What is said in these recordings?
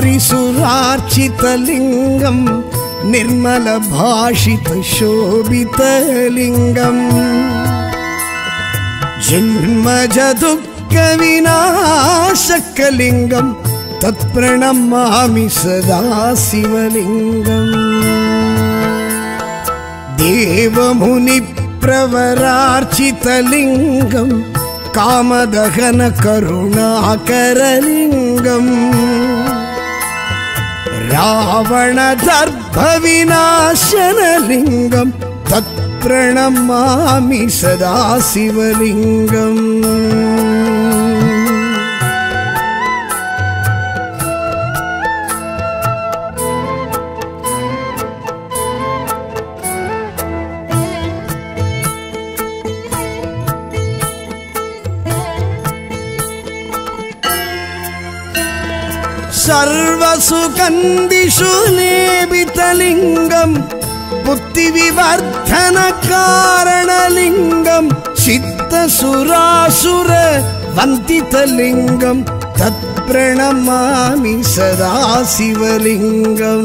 पारिसुरार्चितलिङ्गं निर्मलभाषितशोभितलिङ्गं जन्मजदुःखविनाशकलिङ्गं तत्प्रणमामि सदा शिवलिङ्गम् देवमुनिप्रवरार्चितलिङ्गं कामदहन करुणाकरलिङ्गं रावणदर्भविनाशनलिङ्गं तत्प्रणमामि सदा शिवलिङ्गम् सर्वसुगन्धिषु लेपितलिङ्गं बुद्धिविवर्धनकारणलिङ्गं चित्तसुरासुरवन्दितलिङ्गं तत्प्रणमामि सदा शिवलिङ्गम्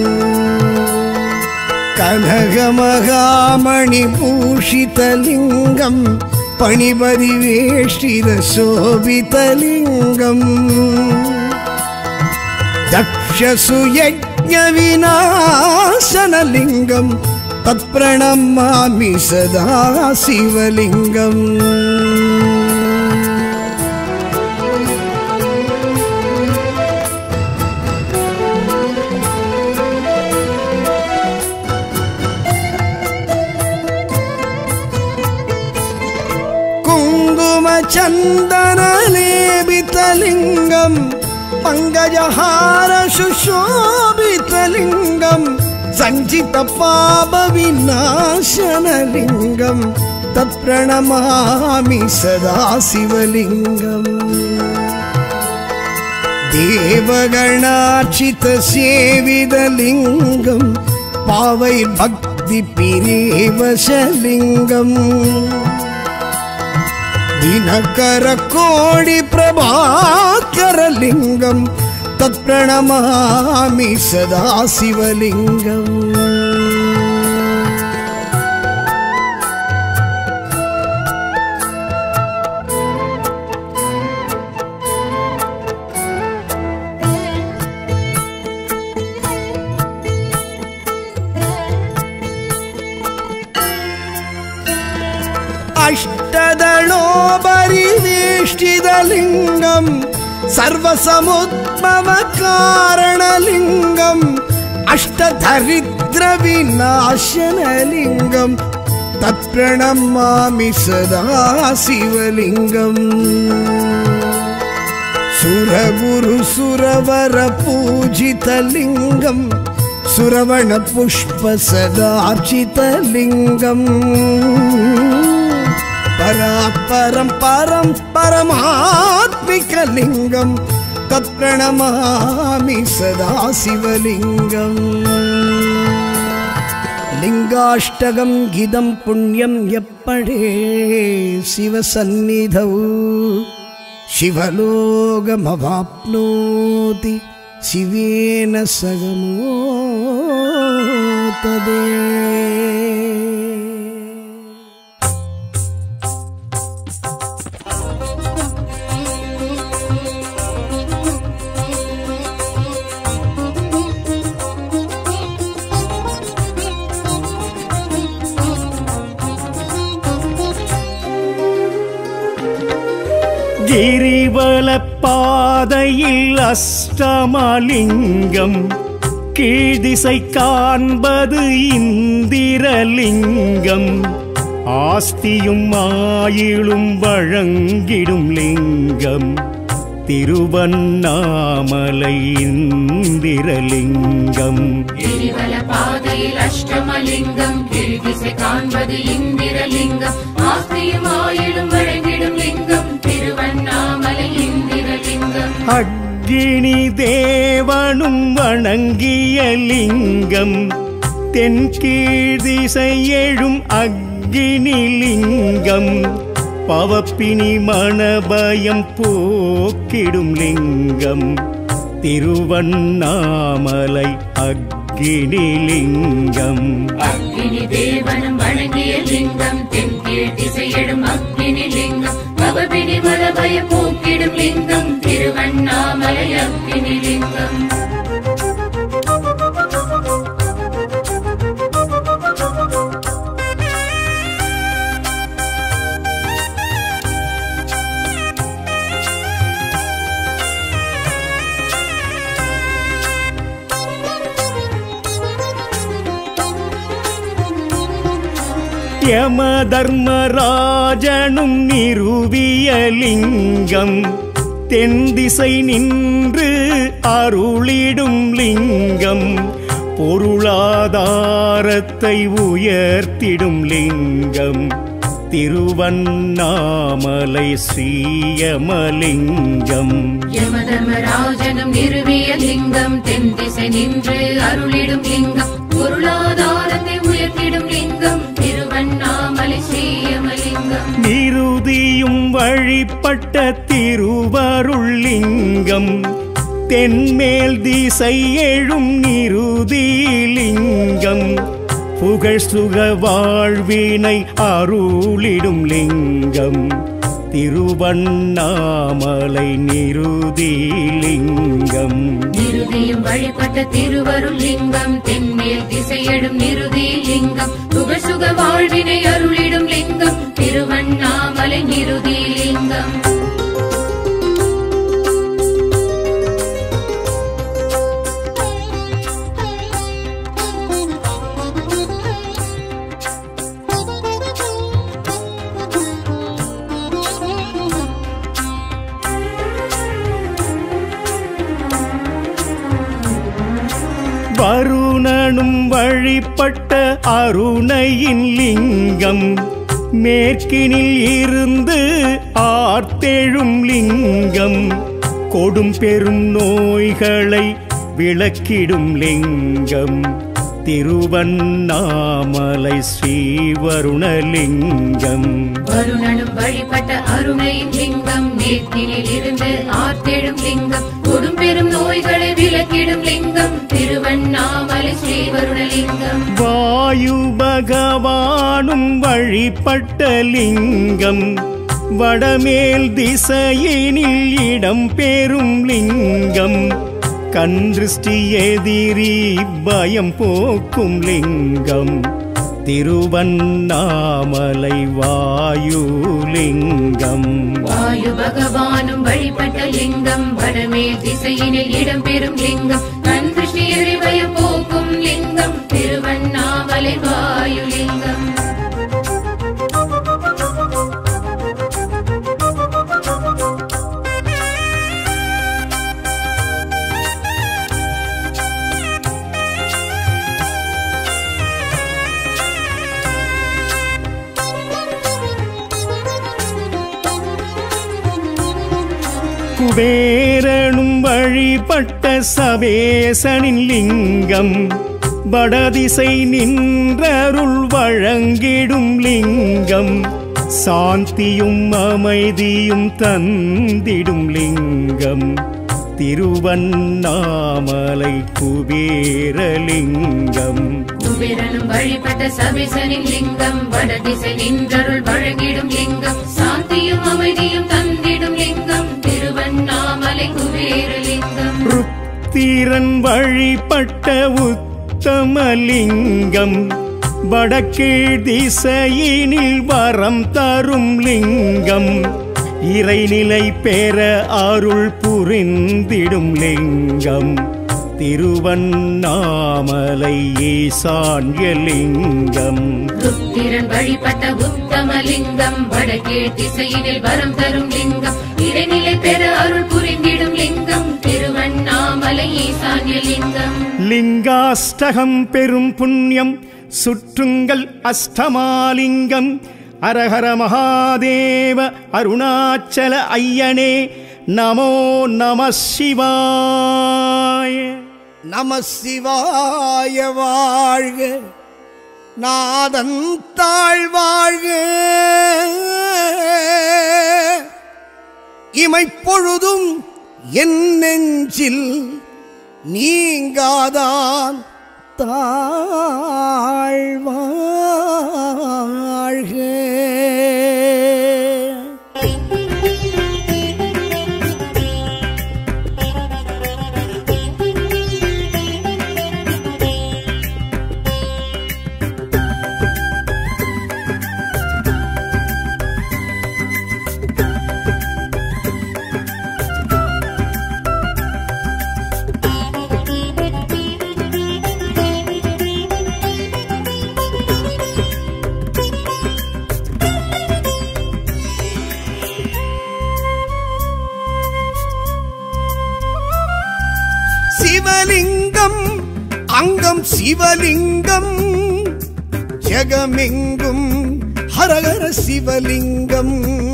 कनकमहामणिभूषितलिङ्गं पणिपरिवेष्टितशोभितलिङ्गम् दक्षसुयज्ञविनाशनलिङ्गं तत्प्रणमामि सदा शिवलिङ्गम् कुङ्कुमचन्दनलेपितलिङ्गं पंकजहार सुशोभितलिङ्गं सञ्चितपापविनाशनलिङ्गं तत्प्रणमामि सदा शिवलिङ्गम् देवगणार्चितसेवितलिङ्गं पावैर्भक्तिपिरेवशलिङ्गम् दिनकरकोटिप्रभाकरलिङ्गं तत्प्रणमामि सदा शिवलिङ्गम् अष्टदलोपरिवेष्टितलिङ्गं सर्वसमुद्भवकारणलिङ्गम् अष्टदरिद्रविनाशनलिङ्गं तत्प्रणमामि सदा शिवलिङ्गम् सुरगुरुसुरवरपूजितलिङ्गं सुरवणपुष्पसदार्चितलिङ्गम् परापरं परं परमात्मिकलिङ्गं तत्प्रणमामि सदा शिवलिङ्गम् लिङ्गाष्टकं गिदं पुण्यं यप्पडे शिवसन्निधौ शिवलोकमवाप्नोति शिवेन सगमोतदे கிரிவலப்பாதையில் அஷ்டமலிங்கம் கீழ்திசை காண்பது இந்திரலிங்கம் ஆஸ்தியும் ஆயிலும் வழங்கிடும் லிங்கம் திருவண்ணாமலை இந்திரலிங்கம் கிரிவலப்பாதையில் அஷ்டமலிங்கம் கீழ்திசை காண்பது இந்திரலிங்கம் ஆஸ்தியும் ஆயிலும் வழங்கிடும் லிங்கம் திருவண்ணாமலை இந்திரலிங்கம் அக்னி தேவனும் வணங்கிய லிங்கம் தென்கீழ்திசை எழும் அக்னி லிங்கம் பவப்பினி மணபயம் போக்கிடும் லிங்கம் திருவண்ணாமலை அக்கினிலிங்கம். அக்கினி தேவனும் வணங்கிய லிங்கம், தென்கீழ் திசையிடும் அக்கினி லிங்கம், பவபினி மலபய போக்கிடும் லிங்கம், திருவண்ணாமலை அக்கினி லிங்கம். யம தர்மராஜனும் நிறுவிய லிங்கம், தென் திசை நின்று அருளிடும் லிங்கம், பொருளாதாரத்தை உயர்த்திடும் லிங்கம், திருவண்ணாமலை ஸ்ரீயமலிங்கம். யமதர்மராஜனும் நிறுவிய லிங்கம், தென் திசை நின்று அருளிடும் லிங்கம், பொருளாதாரத்தை உயர்த்திடும் லிங்கம், திருவண்ணாமலை ஸ்ரீயமலிங்கம். நிருதியும் வழிபட்ட திருவருள் லிங்கம், தென்மேல் திசை எழும் நிருதி லிங்கம், புகழ் சுக வாழ்வினை அருளிடும் லிங்கம், திருவண்ணாமலை நிருதி லிங்கம். நிருதியும் வழிபட்ட திருவருள் லிங்கம், தென்மேல் திசையிடும் நிருதி லிங்கம், புகழ் சுக வாழ்வினை அருளிடும் லிங்கம், திருவண்ணாமலை நிருதி லிங்கம். வருணனும் வழிபட்ட அருணையின் லிங்கம், மேற்கினில் இருந்து ஆர்த்தெழும் லிங்கம், கொடும் பெரும் நோய்களை விளக்கிடும் லிங்கம், திருவண்ணாமலை ஸ்ரீவருணலிங்கம். வருணனும் வழிபட்ட அருணையின் லிங்கம், மேற்கினில் இருந்து ஆர்த்தெழும் லிங்கம், கொடும் பெரும் நோய்களை விளக்கிடும் லிங்கம், திருவண்ணாமலை ஸ்ரீவருணலிங்கம். வாயு பகவானும் வழிபட்ட லிங்கம், வடமேல் திசையினில் இடம் பெறும் லிங்கம், கன்றிஷ்டி எதிரி பயம் போக்கும் லிங்கம், திருவண்ணாமலை வாயுலிங்கம். வாயு பகவானும் வழிபட்ட லிங்கம், வடமேல் திசையினில் இடம் பெறும் லிங்கம், கன்றிஷ்டி எதிரி பயம் போக்கும் லிங்கம், திருவண்ணாமலை வாயுலிங்கம். குபேரனும் வழிபட்ட சவேசனின் லிங்கம், வடதிசை நின்றருள் வழங்கிடும் லிங்கம், சாந்தியும் அமைதியும் தந்திடும் லிங்கம், திருவண்ணாமலை குபேரலிங்கம். குபேரனும் வழிபட்ட சவேசனின் லிங்கம், வடதிசை நின்றருள் வழங்கிடும் லிங்கம், சாந்தியும் அமைதியும் தந்திடும் லிங்கம், திருவண்ணாமலை குபேரலிங்கம். ருத்திரன் வழிபட்ட உத்தமலிங்கம், வடக்கீழ் திசையினில் வரம் தரும் லிங்கம், இறைநிலை பெற அருள் புரிந்திடும் லிங்கம், திருவண்ணாமலை ஈசான்யலிங்கம். ருத்திரன் வழிபட்ட உத்தமலிங்கம், வடக்கீழ் திசையினில் வரம் தரும் லிங்கம், இறைநிலை பெற அருள் புரிந்திடும் லிங்கம், திருவண்ணாமலை ஈசான்யலிங்கம். லிங்காஷ்டகம் பெரும் புண்ணியம் சுற்றுங்கள் அஷ்டமாலிங்கம், அரஹர மகாதேவ அருணாச்சல ஐயனே நமோ நம சிவாய. நம சிவாய வாழ்க, நாதன் தாழ்வாழ்க, இமைப்பொழுதும் என் நெஞ்சில் நீங்காதான் தாழ்வாழ்க. சிவலிங்கம் அங்கம் சிவலிங்கம் ஜெகமெங்கும் ஹரஹர சிவலிங்கம்.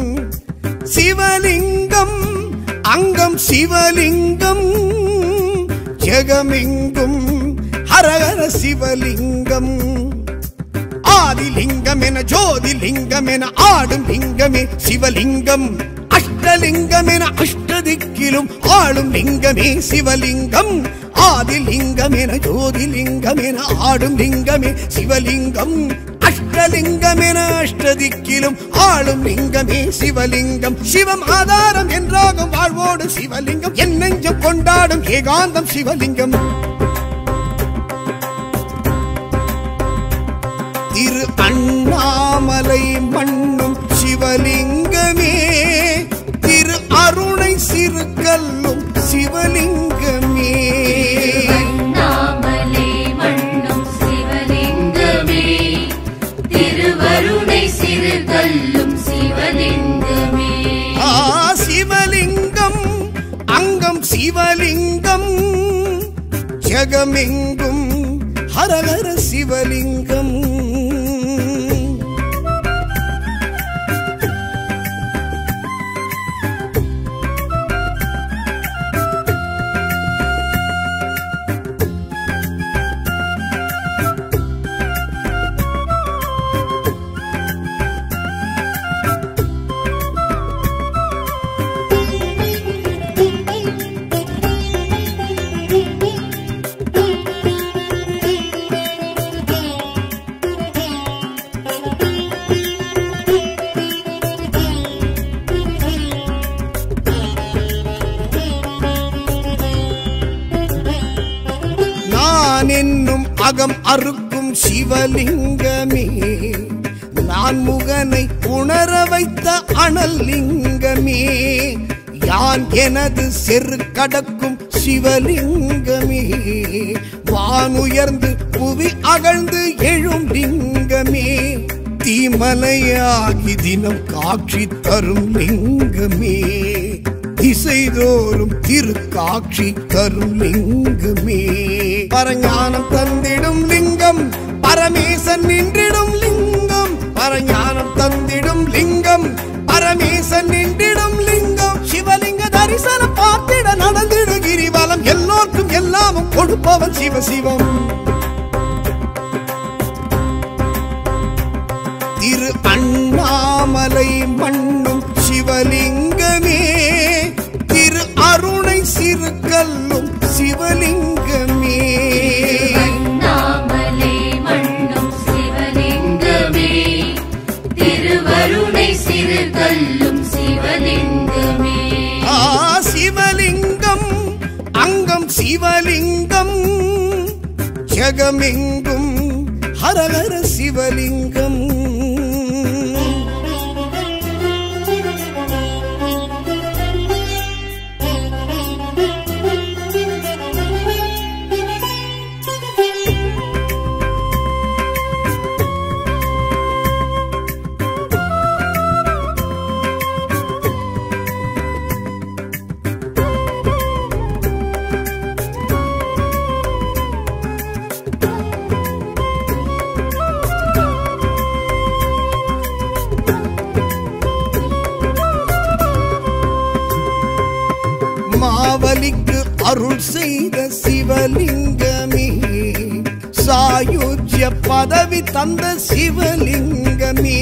சிவலிங்கம் அங்கம் சிவலிங்கம் ஜெகமெங்கும் ஹரஹர சிவலிங்கம். ஆதிலிங்கம் என ஜோதிலிங்கம் என ஆடும் லிங்கமே சிவலிங்கம். அஷ்டலிங்கம் என அஷ்டதிக்கிலும் ஆளும் லிங்கமே சிவலிங்கம். ஆதிலிங்கம் என ஜோதிலிங்கம் என ஆடும் லிங்கமே சிவலிங்கம். அஷ்டலிங்கம் என அஷ்டதிக்கிலும் ஆளும் லிங்கமே சிவலிங்கம். சிவம் ஆதாரம் என்றாகும் வாழ்வோடு சிவலிங்கம். என் நெஞ்சம் கொண்டாடும் ஏகாந்தம் சிவலிங்கம். திரு அண்ணாமலை மண்ணும் சிவலிங்கமே. திரு அருணை சிறுகல்லும் சிவலிங்கமே. அண்ணாமலை மண்ணும் சிவலிங்கமே. திருவருணை சிறுகல்லும் சிவலிங்கமே. சிவலிங்கம் அங்கம் சிவலிங்கம் ஜெகமெங்கும் ஹரஹர சிவலிங்கம். என்னும் அகம் அறுக்கும் சிவலிங்கமே. நான் முகனை உணர வைத்த அனல் லிங்கமே. யான் எனது செரு கடக்கும் சிவலிங்கமே. வானுயர்ந்து புவி அகழ்ந்து எழும் லிங்கமே. தீமலையாகி தினம் காட்சி தரும் லிங்கமே. திசைதோறும் திருக்காட்சி தரும் லிங்கமே. பரஞானம் தந்திடும் லிங்கம் பரமேசன் நின்றிடும் லிங்கம். பரஞானம் தந்திடும் லிங்கம் பரமேசன் நின்றிடும் லிங்கம். சிவலிங்க தரிசனம் பார்த்திட நடந்திடு கிரிவலம். எல்லோருக்கும் எல்லாமும் கொடுப்பவன் சிவசிவம். திரு அண்ணாமலை மண்ணும் சிவலிங்கமே. திரு அருணை சிறுகல்லும் சிவலிங்கமே. அண்ணாமலை மண்ணும் சிவலிங்கமே. திருவருணை சிறுகல்லும் சிவலிங்கமே. சிவலிங்கம் அங்கம் சிவலிங்கம் ஜெகமெங்கும் ஹரஹர சிவலிங்கம். மாவலிக்கு அருள் செய்த சிவலிங்கமே. சாயுஜ்ய பதவி தந்த சிவலிங்கமே.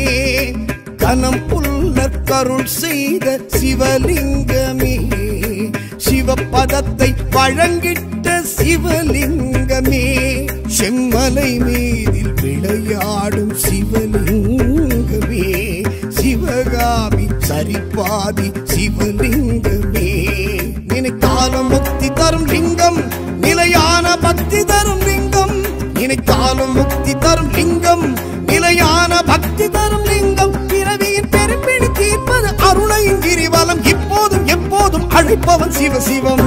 கனம் புல்ல கருள் செய்த சிவலிங்கமே. சிவ அமிர்தத்தை வழங்கிட்ட சிவலிங்கமே, செம்மலை மீதில் விளையாடும் சிவலிங்கமே, சிவகாமி சரிபாதி சிவலிங்கமே, நினைத்தாலும் முக்தி தரும் லிங்கம், நிலையான பக்தி தரும் லிங்கம், நினைத்தாலும் முக்தி தரும் லிங்கம், நிலையான பக்தி தரும் லிங்கம், பிறவியின் பெரும்பிடி தீர்ப்பது அருணையின் கிரிவலம், இப்போதும் எப்போதும் அழைப்பவன் சிவசிவம்.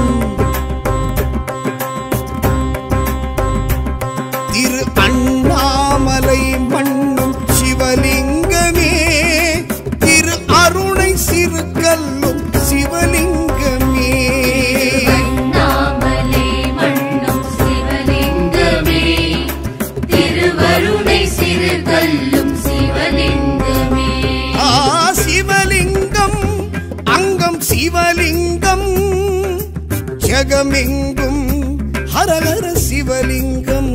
திரு அண்ணாமலை மண்ணும் சிவலிங்கமே, திரு அருணை சிறுகல்லும் சிவலிங்கமே, அண்ணாமலை மண்ணும் சிவலிங்கமே, திருவருணை சிறுகல்லும் சிவலிங்கமே. சிவலிங்கம் அங்கம் சிவலிங்கம், ஜெகமெங்கும் ஹரஹர சிவலிங்கம்.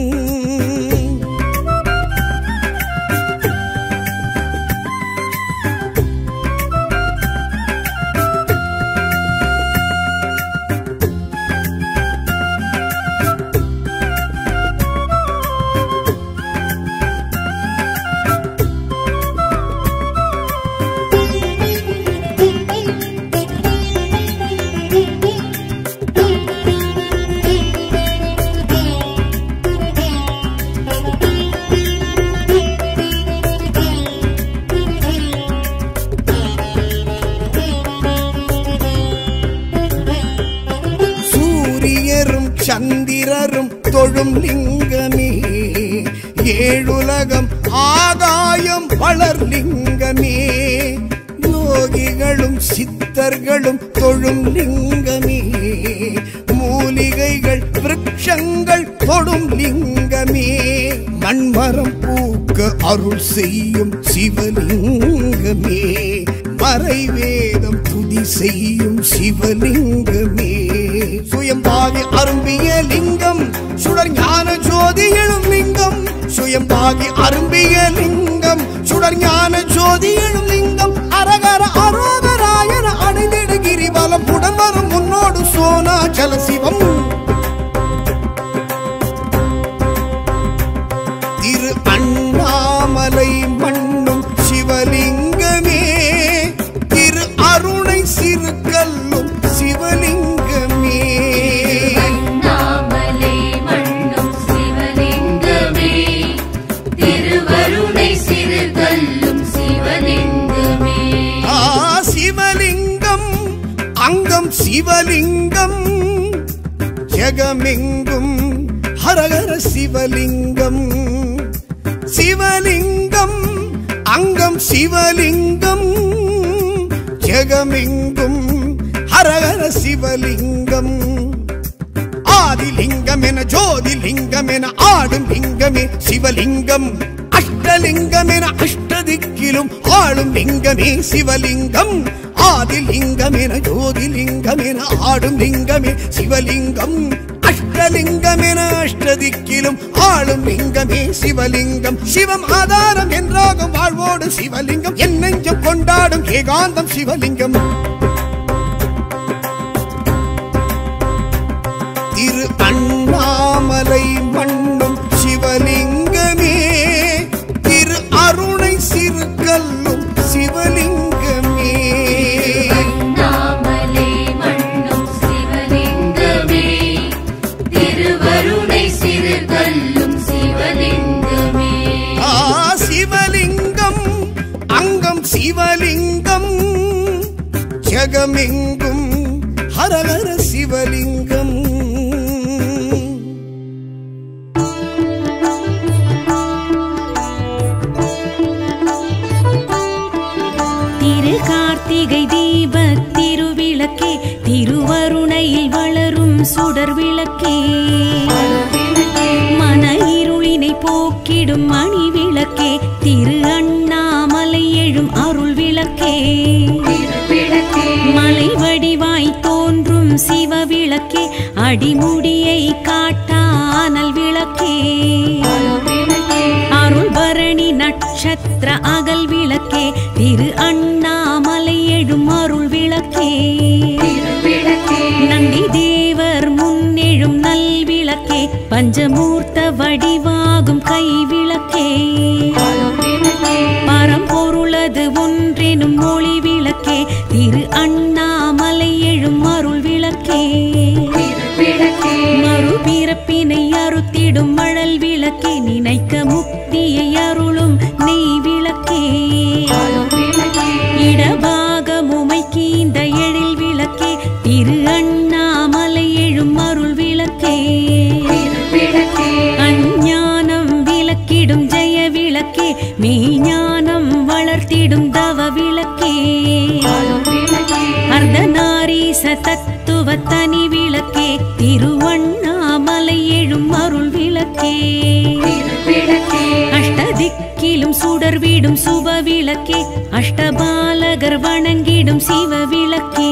சந்திரரும் தொழும் லிங்கமே, ஏழுலகம் ஆகாயம் வளர் லிங்கமே, யோகிகளும் சித்தர்களும் தொழும் லிங்கமே, மூலிகைகள் விருட்சங்கள் தொடும் லிங்கமே, மண்மரம் பூக்க அருள் செய்யும் சிவலிங்கமே, மறைவேதம் துதி செய்யும் சிவலிங்கமே, சுயம்பாகி அரும்பிய லிங்கம், சுடர் ஞான ஜோதி எழும் லிங்கம், சுயம்பாகி அரும்பிய லிங்கம், சுடர் ஞான ஜோதி எழும் லிங்கம், அரகர அரோகராயன அடைந்திட கிரிவலம், உடன் வரும் முன்னோடு சோனாச்சல சிவம். திரு அண்ணாமலை மண்ணும் சிவலிங்கமே, திரு அருணை சிறுகல்லும் சிவலிங்கமே, அண்ணாமலை மண்ணும் சிவலிங்கமே, திருவருணை சிறுகல்லும் சிவலிங்கமே. சிவலிங்கம் அங்கம் சிவலிங்கம், ஜெகமெங்கும் ஹரஹர சிவலிங்கம், சிவலிங்கம் அங்கம் சிவலிங்கம், ஜெகமெங்கும் ஹரஹர சிவலிங்கம், ஆதிலிங்கம் என ஜோதிலிங்கம் என ஆடும் லிங்கமே சிவலிங்கம், அஷ்டலிங்கம் என அஷ்டதிக்கிலும் ஆளும் லிங்கமே சிவலிங்கம், ஆதிலிங்கம் என ஜோதிலிங்கம் என ஆடும் லிங்கமே சிவலிங்கம், அஷ்டலிங்கம் என அஷ்டதிக்கிலும் ஆளும் லிங்கமே சிவலிங்கம், சிவம் ஆதாரம் என்றாகும் வாழ்வோடு சிவலிங்கம், என் நெஞ்சம் கொண்டாடும் ஏகாந்தம் சிவலிங்கம். திரு அண்ணாமலை மண்ணும் சிவலிங்கமே, திரு அருணை சிறுகல்லும் சிவலிங்கமே, அண்ணாமலை மண்ணும் சிவலிங்கமே, திருவருணை சிறுகல்லும் சிவலிங்கமே. சிவலிங்கம் அங்கம் சிவலிங்கம், ஜெகமெங்கும் ஹரஹர சிவலிங்கம். திரு கார்த்திகை தீப திருவிளக்கே, திருவருணையில் வளரும் சுடர் விளக்கே, மன இருளினை போக்கிடும் மணி விளக்கே, திரு அண்ணாமலை எழும் அருள் விளக்கே, மலை வடிவாய் தோன்றும் சிவ விளக்கே, அடிமுடியை காட்டானல் விளக்கே, அருள் பரணி நட்சத்திர அகல் விளக்கே, திரு அண்ணாமலை எழும் அருள் விளக்கே, நந்தி தேவர் முன்னெழும் நல்விளக்கே பஞ்சமூர்த்த வடிவாகும் கைவிளக்கே பரம்பொருளது ஒன்றெனும் ஒளி விளக்கே திரு அண்ணாமலை எழும் அருள் விளக்கே மறுபிறப்பினை அறுத்திடும் மழல் விளக்கே நினைக்க முக்தியை அருளும் நெய் விளக்கே இடபாகமுமைக்கு இந்த எழில் விளக்கே திரு அண்ணாமலை எழும் அருள் விளக்கே அஞ்ஞானம் விளக்கிடும் ஜெய விளக்கே மெய்ஞானம் வளர்த்திடும் தவ விளக்கே அர்த்தநாரீச தத்துவ தனி விளக்கே திருவண்ணாமலை எழும் அருள் விளக்கே அஷ்டதிக்கிலும் சுடர் வீடும் சுப விளக்கே அஷ்டபாலகர் வணங்கிடும் சிவ விளக்கே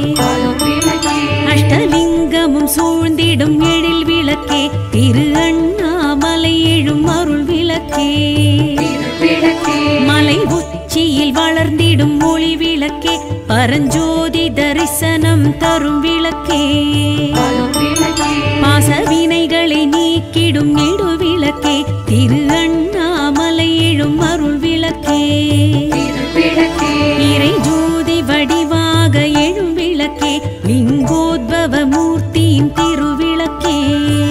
அஷ்டலிங்கமும் சூழ்ந்திடும் எழில் விளக்கே திரு அண்ணாமலை எழும் அருள் விளக்கே மலை உச்சியில் வளர்ந்திடும் ஒளி விளக்கே பரஞ்சோதி தரிசனம் தரும் விளக்கே பாசவினைகளை நீக்கிடும் நெடு விளக்கே திரு அண்ணாமலை எழும் அருள் விளக்கே இறை ஜோதி வடிவாக எழும் விளக்கே லிங்கோத்பவ மூர்த்தியின் திருவிளக்கே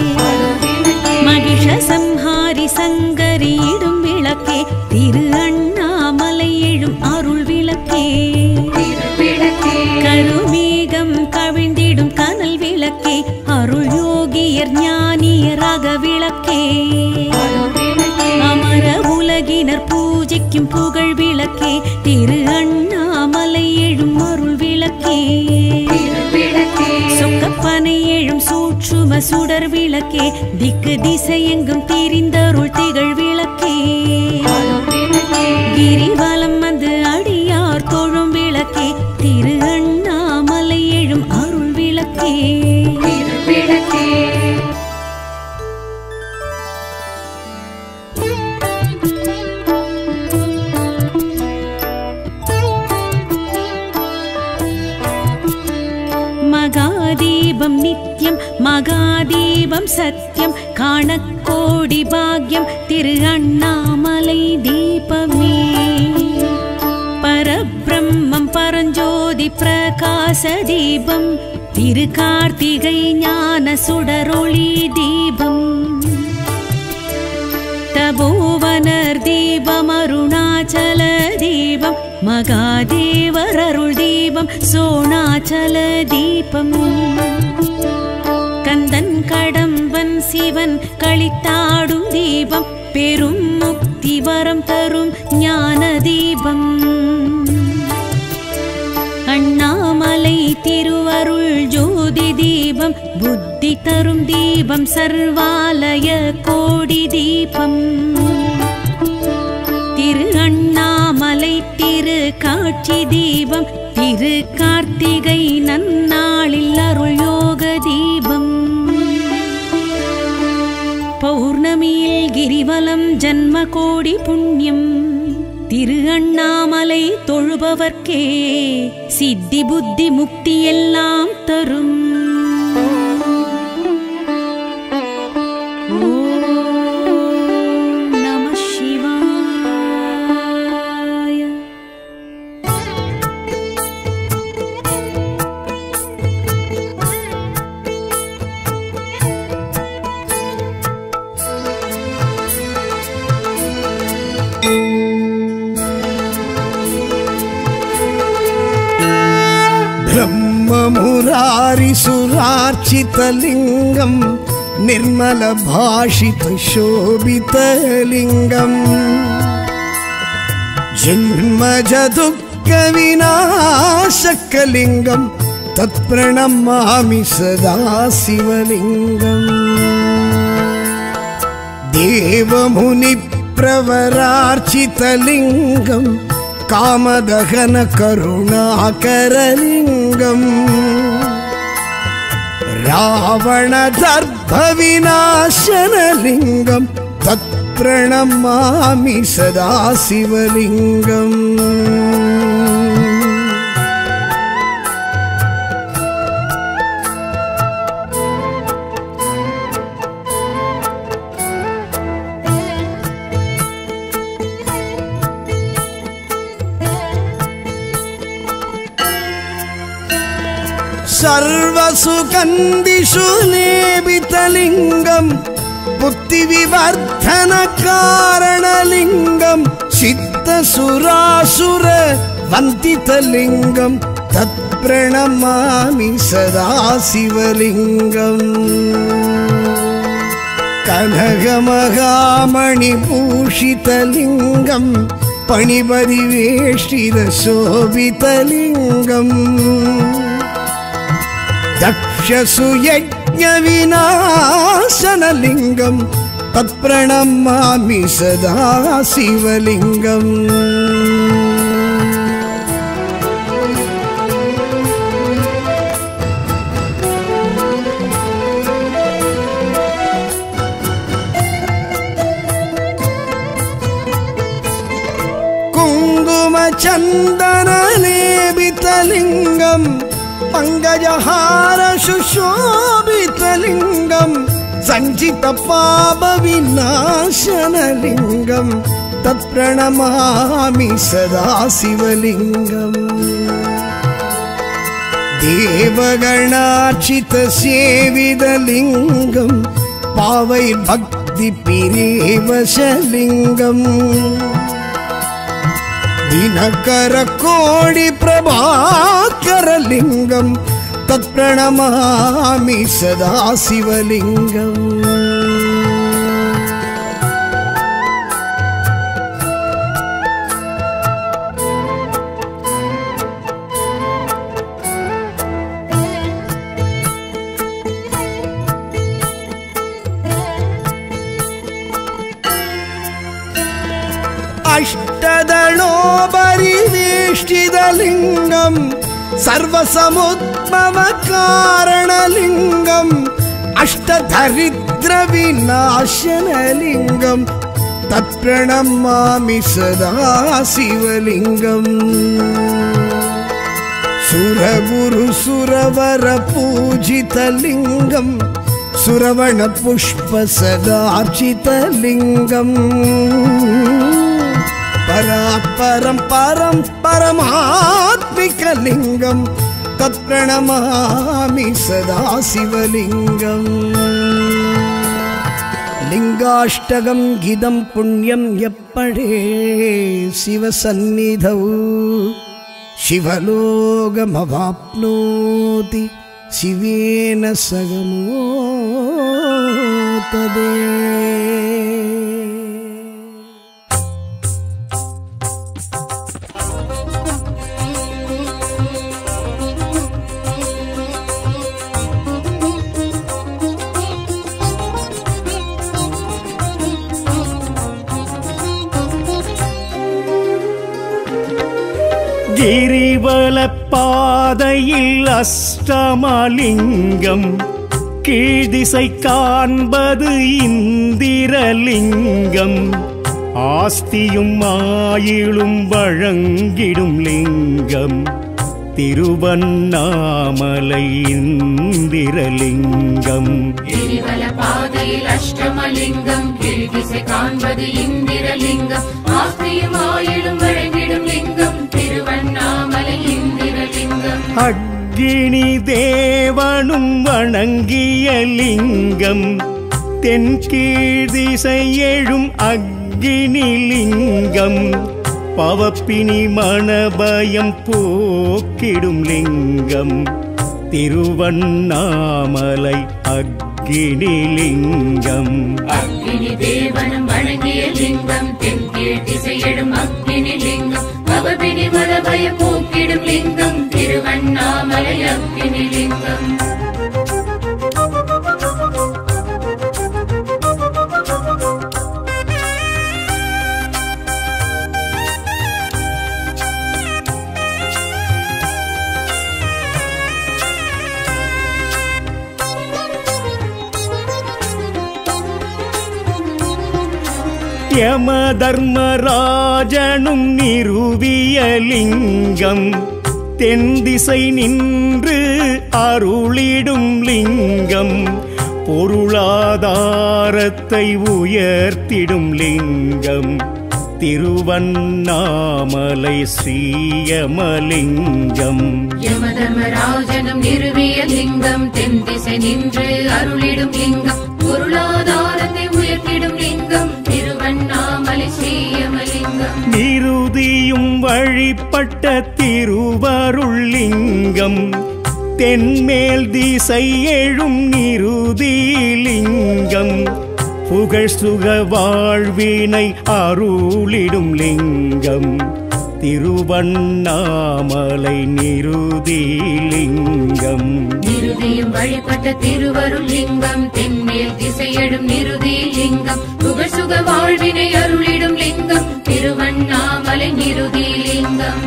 மகிஷ சம்ஹாரி சங்கரியிடும் விளக்கே திரு அண்ணாமலை எழும் அருள் விளக்கே கருமேகம் கவிழ்ந்திடும் கனல் விளக்கே அருள் யோகியர் ஞானியராக விளக்கே அமர உலகினர் பூஜைக்கும் புகழ் விளக்கே திரு அண்ணாமலை எழும் அருள் விளக்கே சொக்கப்பனை எழும் சூட்சும சுடர் விளக்கே திக்கு திசையெங்கும் திரிந்தருள் திகழ் விளக்கே கிரிவலம் வந்து அடியார் தொழும் விளக்கே திரு அண்ணாமலை எழும் அருள் விளக்கே மகாதீபம் நித்யம் மகாதீபம் சத்யம் காணக்கோடி பாக்யம் திரு அண்ணாமலை தீபமே பரபிரம்மம் பரஞ்சோதி பிரகாச தீபம் திரு கார்த்திகை ஞான சுடரொளி தீபம் தபோவனர் தீபம் அருணாச்சல தீபம் மகாதேவர் அருள் தீபம் சோணாச்சல தீபம் கந்தன் கடம்பன் சிவன் களித்தாடும் தீபம் பெரும் முக்தி வரம் தரும் ஞான தீபம் அண்ணாமலை திருவருள் ஜோதி தீபம் புத்தி தரும் தீபம் சர்வாலய கோடி தீபம் திரு அண்ணாமலை திரு காட்சி தீபம் திரு கார்த்திகை நன்னாளில் அருள் யோக தீபம் பௌர்ணமியில் கிரிவலம் ஜன்ம கோடி புண்ணியம் திரு அண்ணாமலை தொழுபவர்க்கே சித்தி புத்தி முக்தி எல்லாம் தரும் ब्रह्ममुरारिसुरार्चितलिङ्गं निर्मलभाषितशोभितलिङ्गं जन्मजदुःखविनाशकलिङ्गं तत्प्रणमामि सदा शिवलिङ्गम् देवमुनिप्रवरार्चितलिङ्गं कामदहन करुणाकरलिङ्गम् रावणदर्भविनाशनलिङ्गं तत्प्रणमामि सदा शिवलिङ्गम् सर्वसुगन्धिषु लेपितलिङ्गम् बुद्धिविवर्धनकारणलिङ्गम् सिद्धसुरासुर वन्दितलिङ्गम् तत्प्रणमामि सदा शिवलिङ्गम् कनकमहामणिभूषितलिङ्गम् पणिपरिवेष्टितशोभितलिङ्गम् दक्षसुयज्ञविनाशनलिङ्गम् तत्प्रणमामि सदा शिवलिङ्गम् कुङ्कुमचन्दनलेपितलिङ्गम् पङ्कजहार सुशोभितलिङ्गम् सञ्चितपापविनाशनलिङ्गम् तत्प्रणमामि सदा शिवलिङ्गम् देवगणार्चितसेवितलिङ्गम् पावैर्भक्तिपिरेवशलिङ्गम् दिनकरकोटिप्रभाकरलिङ्गम् तत्प्रणमामि सदा शिवलिङ्गम् अष्टदलोपरिवेष्टितलिङ्गम् सर्वसमुद्भवकारणलिङ्गम् अष्टदरिद्रविनाशनलिङ्गम् तत्प्रणमामि सदा शिवलिङ्गम् सुरगुरुसुरवरपूजितलिङ्गम् सुरवणपुष्पसदार्चितलिङ्गम् परात्परं परं परमात्मिकलिङ्गम् तत्प्रणमामि सदा शिवलिङ्गम् लिङ्गाष्टकं गिदं पुण्यं यप्पडे शिवसन्निधौ शिवलोकमवाप्नोति शिवेन सगमोतदे கிரிவலப்பாதையில் அஷ்டமலிங்கம் கீழ்திசை காண்பது இந்திரலிங்கம் ஆஸ்தியும் ஆயிலும் வழங்கிடும் லிங்கம் திருவண்ணாமலை இந்திரலிங்கம் கிரிவலப்பாதையில் அஷ்டமலிங்கம் கீழ்திசை காண்பது இந்திரலிங்கம் ஆஸ்தியும் ஆயிலும் வழங்கிடும் லிங்கம் திருவண்ணாமலை இந்திரலிங்கம் அக்னி தேவனும் வணங்கிய லிங்கம் தென்கீழ்திசை எழும் அக்னி லிங்கம் பவப்பினி மணபயம் போக்கிடும் லிங்கம் திருவண்ணாமலை அக்னி லிங்கம் அக்னி தேவனும் வணங்கிய லிங்கம் தென்கீழ் திசையிடும் அக்னி லிங்கம் பவப்பினி மணபயம் போக்கிடும் லிங்கம் திருவண்ணாமலை அக்னி லிங்கம் யம தர்மராஜனும் நிறுவிய லிங்கம் தென்திசை நின்று அருளிடும் லிங்கம் பொருளாதாரத்தை உயர்த்திடும் லிங்கம் திருவண்ணாமலை ஸ்ரீயமலிங்கம். யமதர்மராஜனும் நிறுவிய லிங்கம், தென் திசை நின்று அருளிடும் லிங்கம், பொருளாதாரத்தை உயர்த்திடும் லிங்கம், திருவண்ணாமலை ஸ்ரீயமலிங்கம். நிருதியும் வழிபட்ட திருவருள் லிங்கம், தென்மேல் திசை எழும் நிருதி லிங்கம், புகழ் சுக வாழ்வினை அருளிடும் லிங்கம், திருவண்ணாமலை நிருதி லிங்கம். நிருதியும் வழிபட்ட திருவருள் லிங்கம், தென்மேல் திசையடும் நிருதி லிங்கம், புகழ் சுக வாழ்வினை அருளிடும் லிங்கம், திருவண்ணாமலை நிருதி லிங்கம்.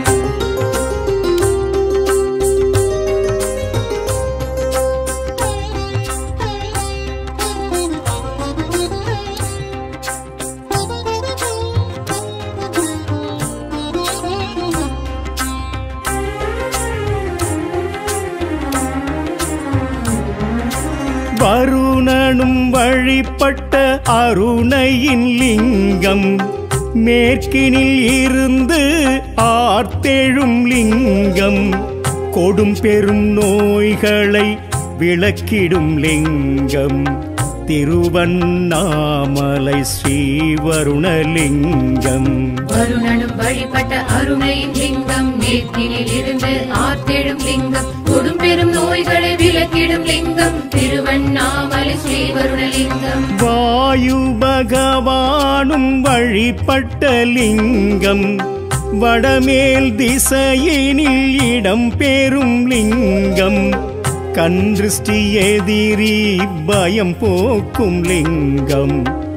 வருணனும் வழிபட்ட அருணையின் லிங்கம், மேற்கினில் இருந்து ஆர்த்தெழும் லிங்கம், கொடும் பெரும் நோய்களை விளக்கிடும் லிங்கம், திருவண்ணாமலை ஸ்ரீவருணலிங்கம். வருணனும் வழிபட்ட அருணையின் லிங்கம், மேற்கினில் இருந்து ஆர்த்தெழும் லிங்கம், கொடும் பெரும் நோய்களை விளக்கிடும் லிங்கம், திருவண்ணாமலை ஸ்ரீவருணலிங்கம். வாயு பகவானும் வழிபட்ட லிங்கம், வடமேல் திசையினில் இடம் பெறும் லிங்கம், கன்றிஷ்டி எதிரி பயம் போக்கும் லிங்கம்,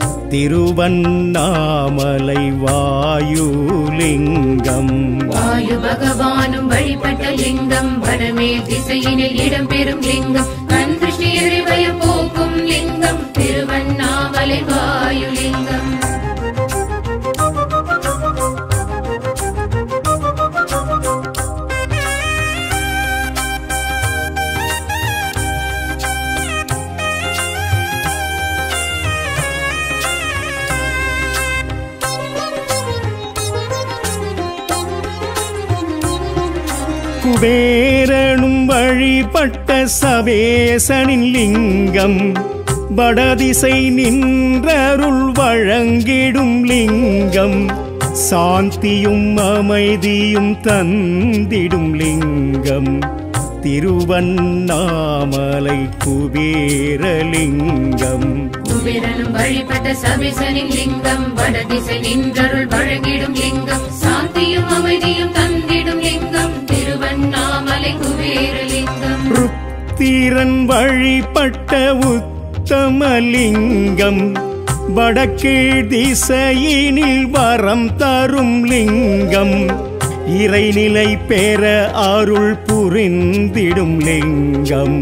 திருவண்ணாமலை வாயுலிங்கம். வாயு பகவானும் வழிபட்ட லிங்கம், வடமேல் திசையினில் இடம் பெறும் லிங்கம், கண் திருஷ்டி எதிரி பயம் போக்கும் லிங்கம், திருவண்ணாமலை வாயுலிங்கம். குபேரனும் வழிபட்ட சவேசனின் லிங்கம், வடதிசை நின்றருள் வழங்கிடும் லிங்கம், சாந்தியும் அமைதியும் தந்திடும் லிங்கம், திருவண்ணாமலை குபேரலிங்கம். குபேரனும் வழிபட்ட சவேசனின் லிங்கம், வடதிசை நின்றருள் வழங்கிடும் லிங்கம், சாந்தியும் அமைதியும் தந்திடும் லிங்கம், திருவண்ணாமலை குபேரலிங்கம். ருத்திரன் வழிபட்ட உத்தமலிங்கம், வடக்கீழ் திசையினில் வரம் தரும் லிங்கம், இறைநிலை பெற அருள் புரிந்திடும் லிங்கம்,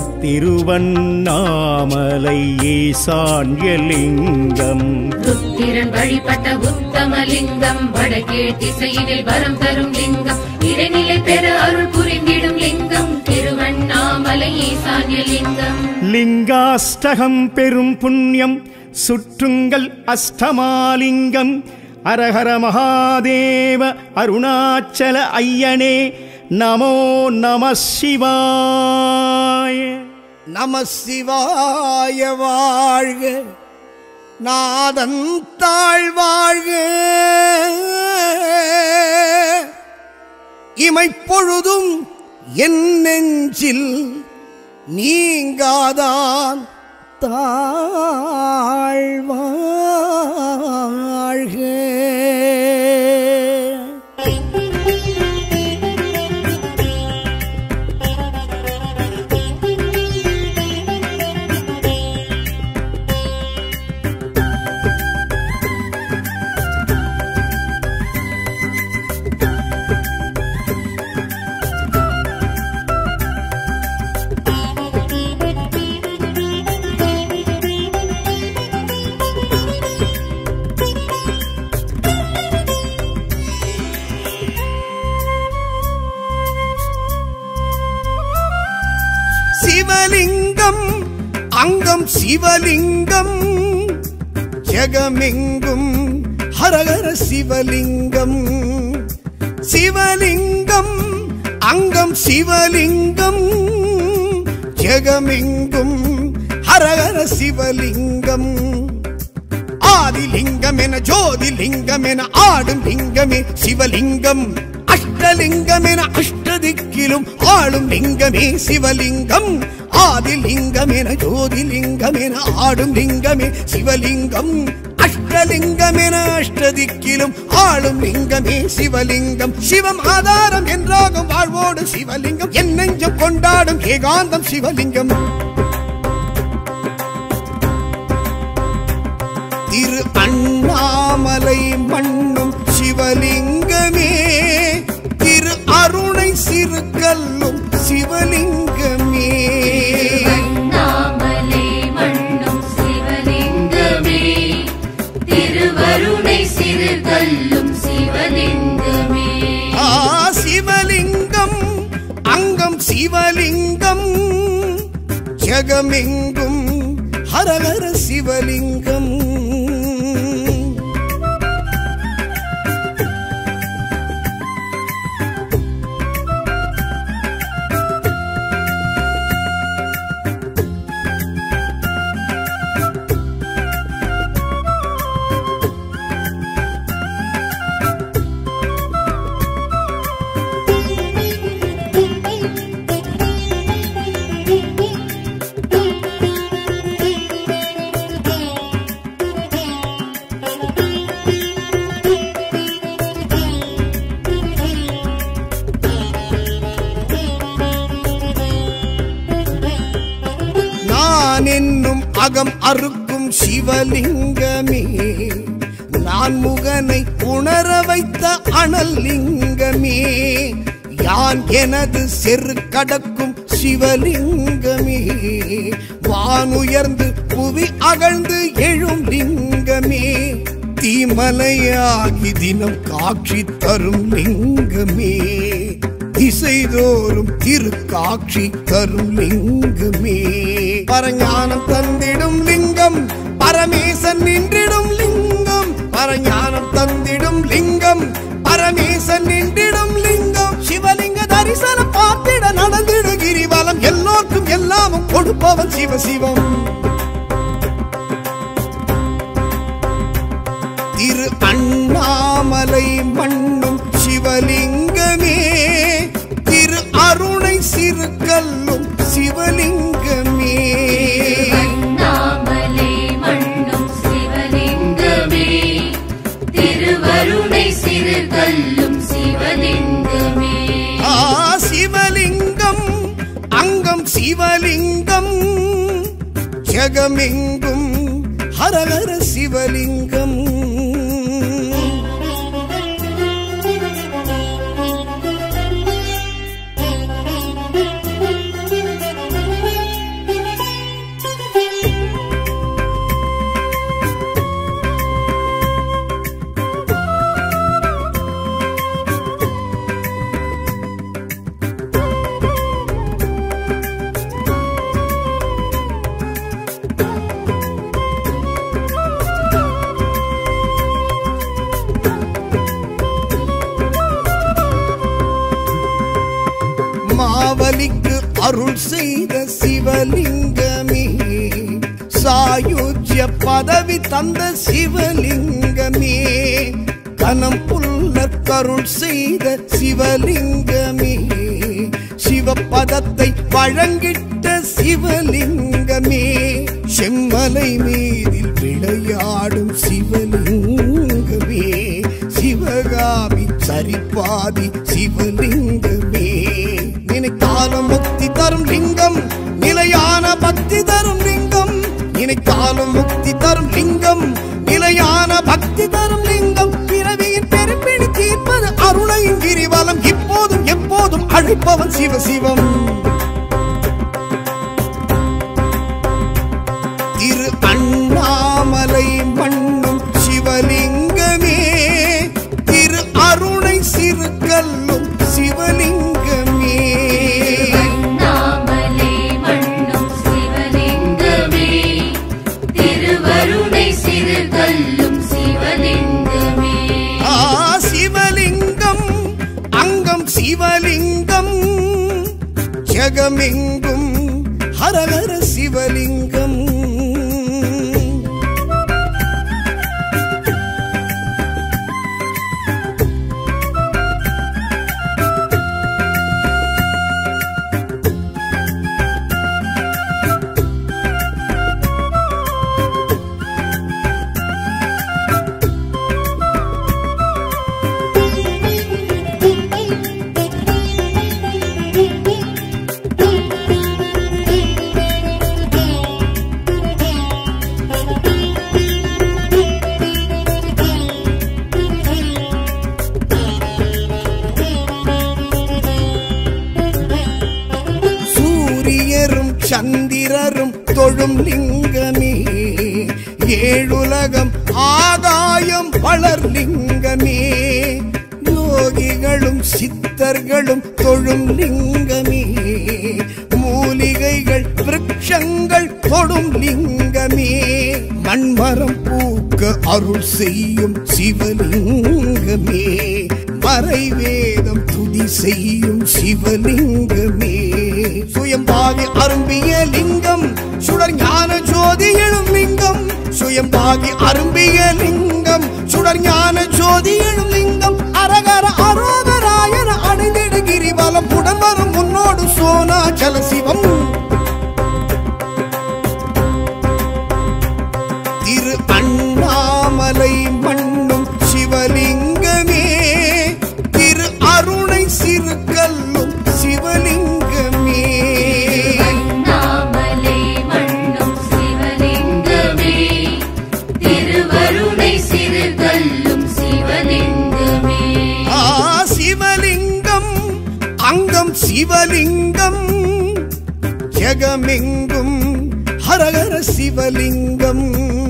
திருவண்ணாமலை ஈசான்யலிங்கம். ருத்திரன் வழிபட்ட உத்தமலிங்கம், வடக்கீழ் திசையினில் வரம் தரும் லிங்கம், இறைநிலை பெற அருள் புரிந்திடும் லிங்கம், திருவண்ணாமலை ஈசான்யலிங்கம். லிங்காஷ்டகம் பெரும் புண்ணியம் சுற்றுங்கள் அஷ்டமாலிங்கம், அரஹர மகாதேவ அருணாச்சல ஐயனே நமோ நம சிவாய. நம சிவாய வாழ்க, நாதன் தாழ்வாழ்க, இமைப்பொழுதும் என் நெஞ்சில் நீங்காதான் தாழ்வாழ்க. சிவலிங்கம் அங்கம் சிவலிங்கம், ஜெகமெங்கும் ஹரஹர சிவலிங்கம். சிவலிங்கம் அங்கம் சிவலிங்கம் ஜெகமெங்கும் ஹரஹர சிவலிங்கம். ஆதிலிங்கம் என ஜோதிலிங்கம் என ஆடும் லிங்கமே சிவலிங்கம். அஷ்டலிங்கம் என அஷ்டதிக்கிலும் ஆளும் லிங்கமே சிவலிங்கம். ஆதிலிங்கம் என ஜோதிலிங்கம் என ஆடும் லிங்கமே சிவலிங்கம். அஷ்டலிங்கம் என அஷ்டதிக்கிலும் ஆளும் லிங்கமே சிவலிங்கம். சிவம் ஆதாரம் என்றாகும் வாழ்வோடு சிவலிங்கம். என் நெஞ்சம் கொண்டாடும் ஏகாந்தம் சிவலிங்கம். திரு அண்ணாமலை மண்ணும் சிவலிங்கமே. திரு அருணை சிறுகல்லும் சிவலிங்கமே. அண்ணாமலை மண்ணும் சிவலிங்கமே. திருவருணை சிறுகல்லும் சிவலிங்கமே. சிவலிங்கம் அங்கம் சிவலிங்கம் ஜெகமெங்கும் ஹரஹர சிவலிங்கம். என்னும் அகம் அறுக்கும் சிவலிங்கமே. நான் முகனை உணர வைத்த அனல் லிங்கமே. யான் எனது செரு கடக்கும் சிவலிங்கமே. வானுயர்ந்து புவி அகழ்ந்து எழும் லிங்கமே. தீமலையாகி தினம் காட்சி தரும் லிங்கமே. திசைதோறும் திருக்காட்சி தரும் லிங்கமே. பரஞானம் தந்திடும் லிங்கம் பரமேசன் நின்றிடும் லிங்கம். பரஞானம் தந்திடும் லிங்கம் பரமேசன் நின்றிடும் லிங்கம். சிவலிங்க தரிசனம் பார்த்திட நடந்திடு கிரிவலம். எல்லோருக்கும் எல்லாமும் கொடுப்பவன் சிவசிவம். திரு அண்ணாமலை மண்ணும் சிவலிங்கமே. திரு அருணை சிறுகல்லும் சிவலிங்கமே. அண்ணாமலை மண்ணும் சிவலிங்கமே. திருவருணை சிறுகல்லும் சிவலிங்கமே. சிவலிங்கம் அங்கம் சிவலிங்கம் ஜெகமெங்கும் ஹரஹர சிவலிங்கம். மாவலிக்கு அருள் செய்த சிவலிங்கமே. சாயுஜ்ய பதவி தந்த சிவலிங்கமே. கனம் புல்ல கருள் செய்த சிவலிங்கமே. சிவபதத்தை வழங்கிட்ட சிவலிங்கமே. செம்மலை மீதில் விளையாடும் சிவலிங்கமே. சிவகாமி சரிபாதி சிவலிங்கமே. நினைத்தாலும் முக்தி தரும் லிங்கம். நிலையான பக்தி தரும் லிங்கம். நினைத்தாலும் முக்தி தரும் லிங்கம். நிலையான பக்தி தரும் லிங்கம். பிறவியின் பெரும்பிடி தீர்ப்பது அருணையின் கிரிவலம். இப்போதும் எப்போதும் அழைப்பவன் சிவசிவம். திரு அண்ணாமலை மண்ணும் சிவலிங்கமே. திரு அருணை சிறுகல்லும் சிவலிங்கமே. அண்ணாமலை மண்ணும் சிவலிங்கமே. திருவருணை சிறுகல்லும் சிவலிங்கமே. ஜெகமெங்கும் ஹரஹர சிவலிங்கம். சந்திரரும் தொழும் லிங்கமே, ஏழுலகம் ஆகாயம் வளர் லிங்கமே, யோகிகளும் சித்தர்களும் தொழும் லிங்கமே, மூலிகைகள் விருட்சங்கள் தொடும் லிங்கமே, மண்மரம் பூக்க அருள் செய்யும் சிவலிங்கமே, மறைவேதம் துதி செய்யும் சிவலிங்கமே, சுயம்பாகி அரும்பிய லிங்கம் சுடர் ஞான ஜோதி எழும் லிங்கம், சுயம்பாகி அரும்பிய லிங்கம் சுடர் ஞான ஜோதி எழும் லிங்கம், அரகர அரோகராயன அடைந்திடு கிரிவலம் உடன் வரும் முன்னோடு சோனாச்சல சிவம். திரு அண்ணாமலை மண்ணும் சிவலிங்கமே, திரு அருணை சிறுகல்லும் சிவலிங்கமே, அண்ணாமலை மண்ணும் சிவலிங்கமே, திருவருணை சிறுகல்லும் சிவலிங்கமே. சிவலிங்கம் அங்கம் சிவலிங்கம், ஜெகமெங்கும் ஹரஹர சிவலிங்கம்,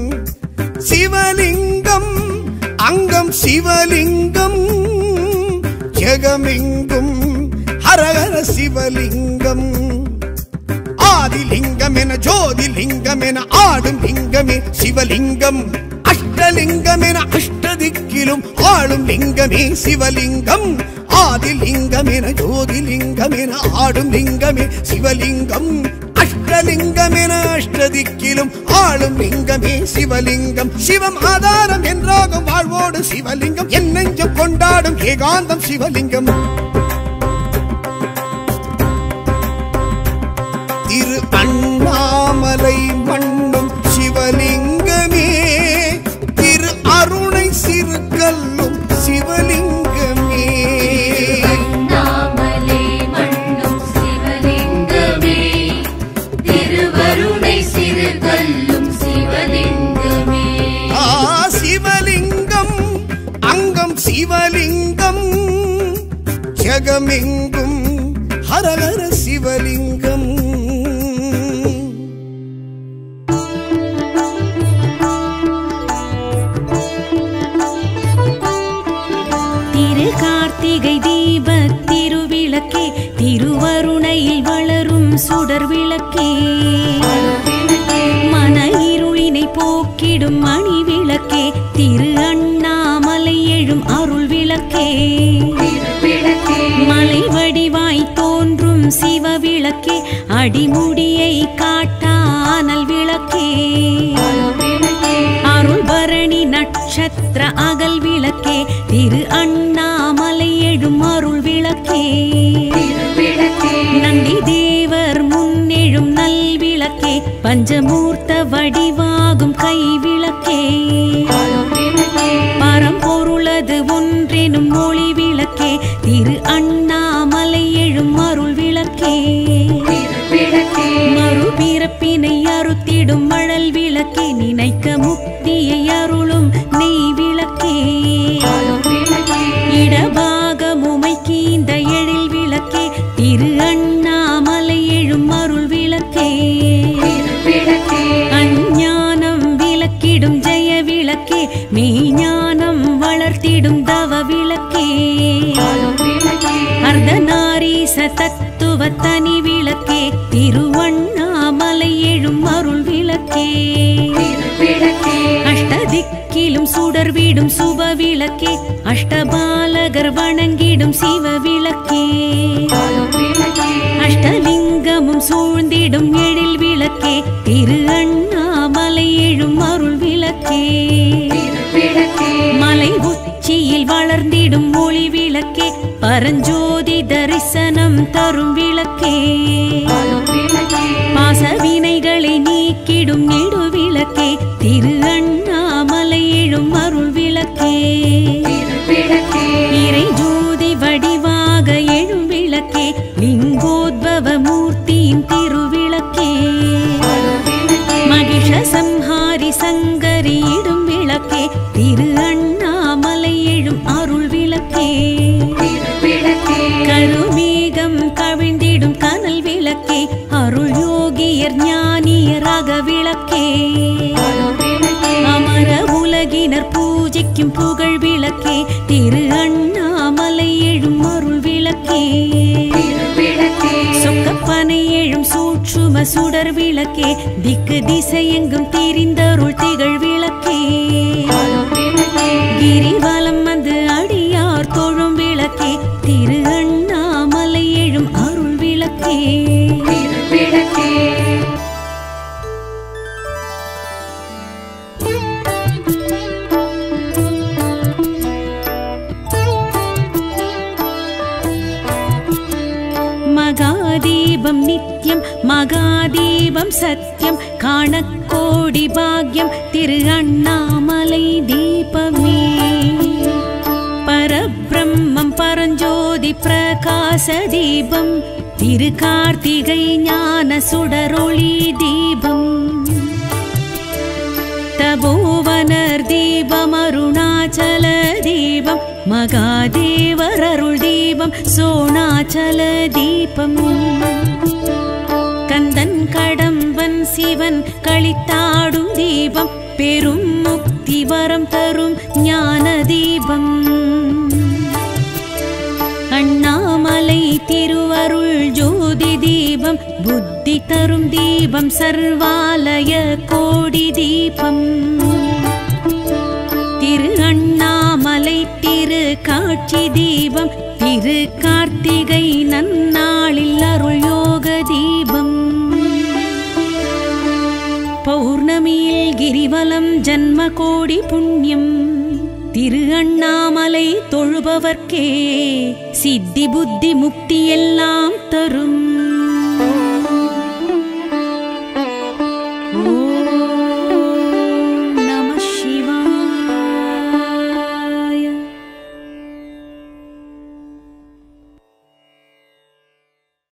சிவலிங்கம் அங்கம் சிவலிங்கம், ஜெகமெங்கும் ஹரஹர சிவலிங்கம், ஆதிலிங்கம் என ஜோதிலிங்கம் என ஆடும் லிங்கமே சிவலிங்கம், அஷ்டலிங்கம் என அஷ்டதிக்கிலும் ஆளும் லிங்கமே சிவலிங்கம், ஆதிலிங்கம் என ஜோதிலிங்கம் என ஆடும் லிங்கமே சிவலிங்கம், அஷ்டலிங்கம் என அஷ்டதிக்கிலும் ஆளும் லிங்கமே சிவலிங்கம், சிவம் ஆதாரம் என்றாகும் வாழ்வோடு சிவலிங்கம், என் நெஞ்சம் கொண்டாடும் ஏகாந்தம் சிவலிங்கம். திரு அண்ணாமலை மண்ணும் சிவலிங்கமே, திரு அருணை சிறுகல்லும் சிவலிங்கமே, அண்ணாமலை மண்ணும் சிவலிங்கமே, திருவருணை சிறுகல்லும் சிவலிங்கமே. சிவலிங்கம் அங்கம் சிவலிங்கம், ஜெகமெங்கும் ஹரஹர சிவலிங்கம். திரு கார்த்திகை தீப திருவிளக்கே, திருவருணையில் வளரும் சுடர் விளக்கே, மன இருளினை போக்கிடும் மணி விளக்கே, திரு அண்ணாமலை எழும் அருள் விளக்கே, மலை வடிவாய் தோன்றும் சிவ விளக்கே, அடிமுடியை காட்டானல் விளக்கே, அருள் பரணி நட்சத்திர அகல் விளக்கே, திரு அண்ணாமலை எழும் அருள் விளக்கே, நந்தி தேவர் முன்னெழும் நல் விளக்கே, பஞ்சமூர்த்த வடிவாகும் கை விளக்கே, பரம்பொருளது ஒன்றெனும் மொழி விளக்கே, திரு அண்ணாமலை எழும் அருள் விளக்கே, மறுபிறப்பினை அறுத்திடும் மழல் விளக்கே, நினைக்க முக்தியை அருளும் நெய் விளக்கே, இடபாகமுமைக்கு இந்த எழில் விளக்கே, திரு அண்ணாமலை எழும் அருள் விளக்கே, அஞ்ஞானம் விளக்கிடும் ஜெய விளக்கே, மெய்ஞானம் வளர்த்திடும் தவ விளக்கே, அர்த்தநாரீச தத்துவ தனி விளக்கே, திருவண்ணாமலை எழும் அருள் விளக்கே, அஷ்டதிக்கிலும் சுடர் வீடும் சுப விளக்கே, அஷ்டபாலகர் வணங்கிடும் சிவ விளக்கே, அஷ்டலிங்க பரஞ்சோதி தரிசனம் தரும் விளக்கே பாசவினைகளை நீக்கிடும் நெடுவிளக்கே திரு அண்ணாமலை எழும் அருள் விளக்கே இறை ஜோதி வடிவாக எழும் விளக்கே லிங்கோத்பவ மூர்த்தியின் திருவிளக்கே மகிஷ சம்ஹாரி சங்கரியிடும் விளக்கே திரு அண்ணாமலை எழும் அருள் விளக்கே கருமேகம் கவிழ்ந்திடும் கனல் விளக்கே அருள் யோகியர் ஞானியராக விளக்கே அமர உலகினர் பூஜைக்கும் புகழ் விளக்கே திரு அண்ணாமலை எழும் அருள் விளக்கே சொக்கப்பனை எழும் சூட்சும சுடர் விளக்கே திக்கு திசையெங்கும் திரிந்தருள் திகழ் விளக்கே கிரிவலம் வந்து அடியார் தொழும் விளக்கே திரு அண்ணாமலை எழும் அருள் விளக்கே மகாதீபம் நித்யம் மகாதீபம் சத்யம் காணக்கோடி பாக்யம் திரு அண்ணாமலை தீபமே பரபிரம்மம் பரஞ்சோதி பிரகாச தீபம் திரு கார்த்திகை ஞான சுடரொளி தீபம் தபோவனர் தீபம் அருணாச்சல தீபம் மகாதேவர் அருள் தீபம் சோணாச்சல தீபம் கந்தன் கடம்பன் சிவன் களித்தாடும் தீபம் பெரும் முக்தி வரம் தரும் ஞான தீபம் அண்ணாமலை திருவருள் ஜோதி தீபம் புத்தி தரும் தீபம் சர்வாலய கோடி தீபம் திரு அண்ணாமலை திரு காட்சி தீபம் திரு கார்த்திகை நன்னாளில் அருள் யோக தீபம் பௌர்ணமியில் கிரிவலம் ஜன்ம கோடி புண்ணியம் திரு அண்ணாமலை தொழுபவர்க்கே சித்தி புத்தி முக்தி எல்லாம் தரும்